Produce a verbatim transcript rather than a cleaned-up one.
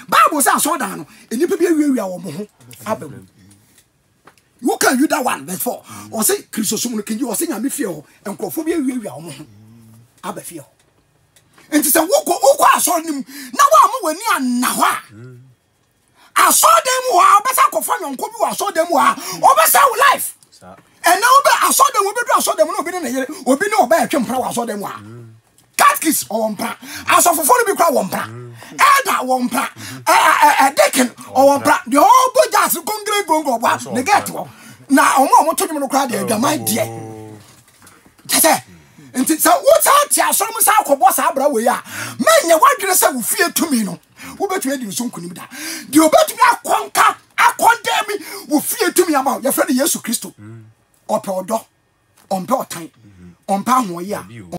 Bible says so down and you be we are one. You can you that one verse four or say Christosum can you or sing me feel and cophobia we are one. Abba feel. And it's a walk over I saw him now when you are now. I saw them while better confirm on Kobu, I saw them while over life. And now I saw them, I saw them, no, be in a year, or be no bear, I saw them while. Catkiss or one pra, I saw for forty crowd one pra, and that one pra, a deacon or one pra, the whole boy just go great go go back, the get one. Now, I'm not talking about crowd, they're my dear. And it's a what's out here, some Sako boss Abra, we are. Man, you want to say, we fear to me, no. Who bet you do some kunida? Do you bet me a conquer, a condemn me, who fear to me about your friend Jesus Christ? Or Podo, on Power time, on Palm,